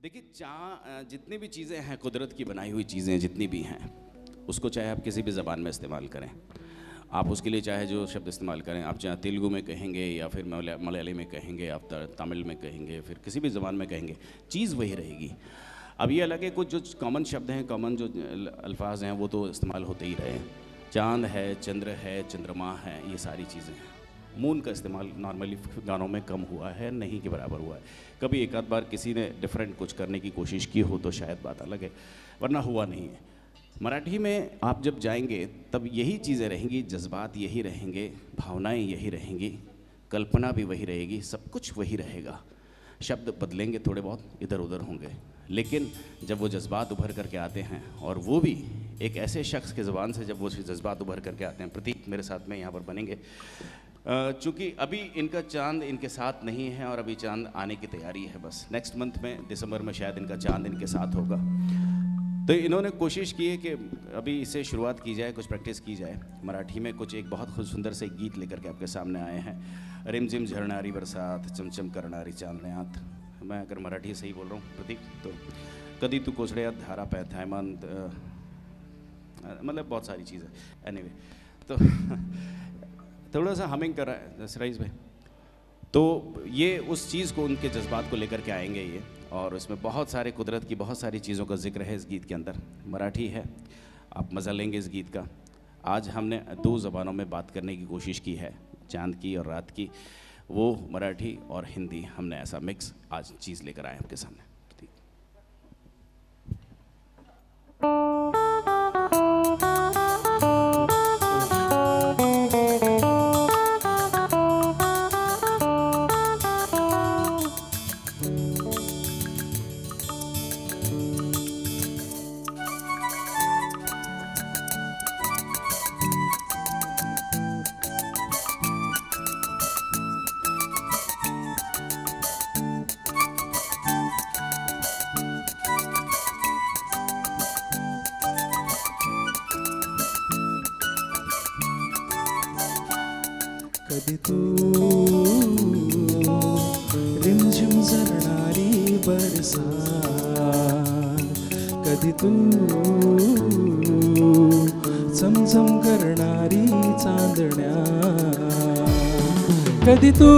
देखिए, जितनी भी चीज़ें हैं, कुदरत की बनाई हुई चीज़ें जितनी भी हैं, उसको चाहे आप किसी भी ज़बान में इस्तेमाल करें, आप उसके लिए चाहे जो शब्द इस्तेमाल करें, आप चाहे तेलुगु में कहेंगे या फिर मलयाली में कहेंगे, आप तमिल में कहेंगे, फिर किसी भी ज़बान में कहेंगे, चीज़ वही रहेगी। अब ये अलग है, कुछ जो कॉमन शब्द हैं, कॉमन जो अल्फाज हैं, वो तो इस्तेमाल होते ही रहे। चांद है, चंद्र है, चंद्रमा है, ये सारी चीज़ें हैं। मून का इस्तेमाल नॉर्मली गानों में कम हुआ है, नहीं के बराबर हुआ है। कभी एक आध बार किसी ने डिफरेंट कुछ करने की कोशिश की हो तो शायद बात अलग है, वरना हुआ नहीं है। मराठी में आप जब जाएंगे तब यही चीज़ें रहेंगी, जज्बात यही रहेंगे, भावनाएं यही रहेंगी, कल्पना भी वही रहेगी, सब कुछ वही रहेगा। शब्द बदलेंगे, थोड़े बहुत इधर उधर होंगे, लेकिन जब वो जज्बात उभर करके आते हैं, और वो भी एक ऐसे शख्स के ज़बान से जब वो जज्बात उभर करके आते हैं, प्रतीक मेरे साथ में यहाँ पर बनेंगे। चूँकि अभी इनका चांद इनके साथ नहीं है और अभी चांद आने की तैयारी है, बस नेक्स्ट मंथ में दिसंबर में शायद इनका चांद इनके साथ होगा। तो इन्होंने कोशिश की है कि अभी इसे शुरुआत की जाए, कुछ प्रैक्टिस की जाए। मराठी में कुछ एक बहुत खूब सुंदर से गीत लेकर के आपके सामने आए हैं। रिमझिम झरणारी बरसात, चमचम करणारी चांदण्यात। मैं अगर मराठी सही बोल रहा हूँ प्रतीक, तो कदी तू कोसड़े धारा पैथायमान, मतलब बहुत सारी चीज़ें। एनीवे, तो थोड़ा सा हमिंग कर रहा है सराइज भाई। तो ये उस चीज़ को, उनके जज्बात को लेकर के आएंगे ये, और इसमें बहुत सारे कुदरत की बहुत सारी चीज़ों का जिक्र है इस गीत के अंदर। मराठी है, आप मज़ा लेंगे इस गीत का। आज हमने 2 ज़बानों में बात करने की कोशिश की है, चांद की और रात की। वो मराठी और हिंदी, हमने ऐसा मिक्स आज चीज़ लेकर आए आपके सामने। कधी तू रिमझिम झरणारी बरसात, कधी तू चमचम करणारी चांदण्या, कधी तू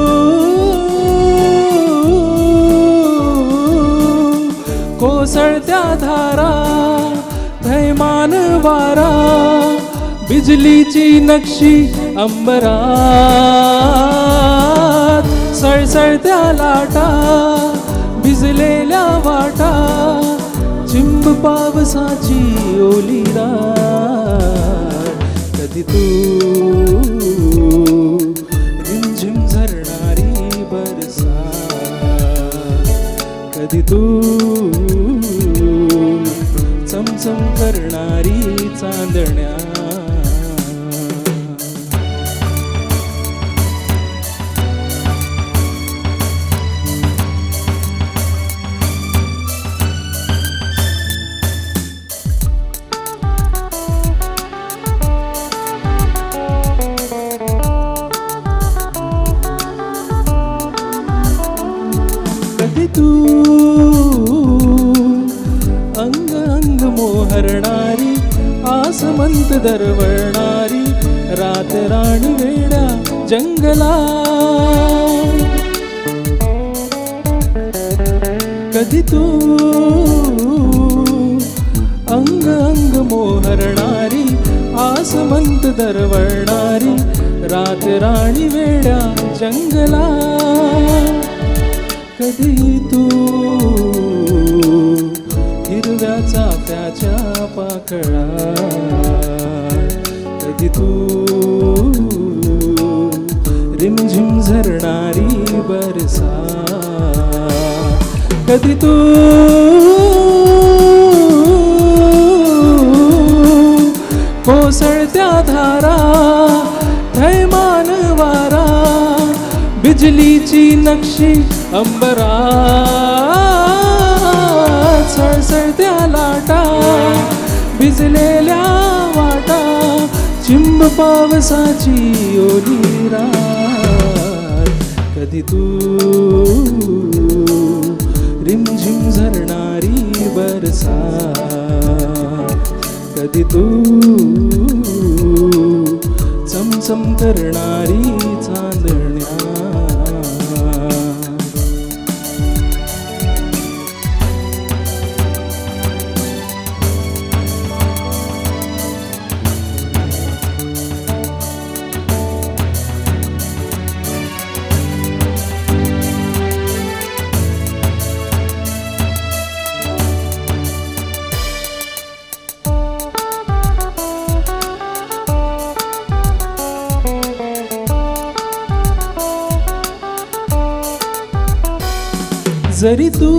कोसळत्या धारा, थैमान वारा, बिजलीची नक्षी अंबरात, सळसळत्या लाटा, भिजलेल्या वाटा, चिंब पावसाची ओली रात. कधी तू रिमझिम झरणारी बरसात, कधी तू चमचम करणारी चांदण्या. कधी तू अंग अंग मोहरणारी, आसमंत दरवळणारी, रात राणी वेड्या जंगला. कधी तू अंग अंग मोहरणारी, आसमंत दरवळणारी, रात राणी वेड्या जंगला. कधी तू हिरव्या चाफ्याच्या पाकळा, कधी तू रिमझिम झरणारी बरसात, कधी तू कोसळत्या धारा, थैमान वारा, बिजलीची नक्षी अंबरात, सळसळत्या लाटा, भिजलेल्या वाटा, चिंब पावसाची ओली रात. कधी तू रिमझिम रिमझिम झरणारी बरसात, कधी तू चमचम करणारी चांदण्या. जरी तू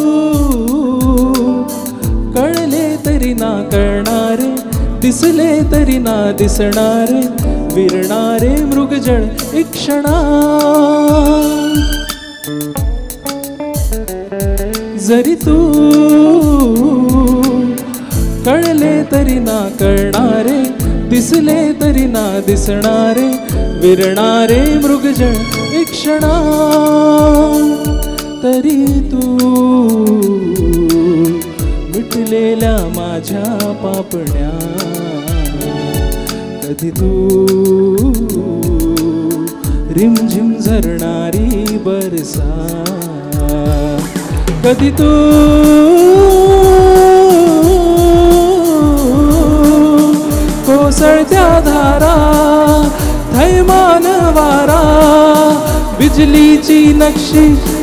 कळले तरी ना कळणारे, दिसले तरी ना दिसणारे, विरणारे मृगजळ एक क्षणात. जरी तू कळले तरी ना कळणारे, दिसले तरी ना दिसणारे, विरणारे मृगजळ एक क्षणात. तरी तू मिटलेल्या माझ्या पापण्या, कधी तू रिमझिम झरणारी बरसात, कधी तू कोसळत्या धारा, थैमान वारा, बिजलीची नक्षी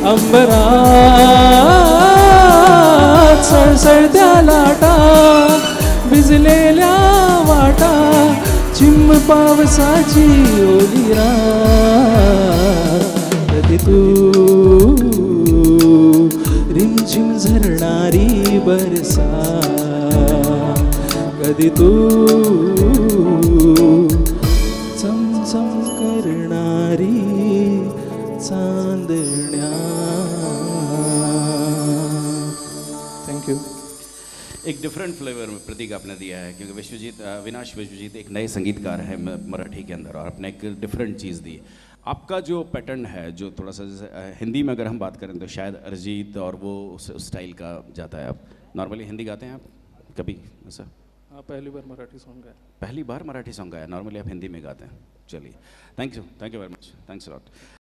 अंबरात, सळसळत्या लाटा, भिजलेल्या वाटा, चिंब पावसाची ओली रात, कधी तू रिमझिम झरणारी बरसात, कधी तू चमचम करणारी चांदण्या. Thank you. एक डिफरेंट फ्लेवर में प्रतीक आपने दिया है, क्योंकि अविनाश विश्वजीत एक नए संगीतकार है मराठी के अंदर, और आपने एक डिफरेंट चीज़ दी. आपका जो पैटर्न है, जो थोड़ा सा जैसे हिंदी में अगर हम बात करें तो शायद अरिजीत और वो उस स्टाइल का जाता है. आप नॉर्मली हिंदी गाते हैं आप कभी ऐसा? हाँ, पहली बार मराठी सॉन्ग गाया. पहली बार मराठी सॉन्ग गाया. नॉर्मली आप हिंदी में गाते हैं. चलिए, thank you very much. Thanks a lot.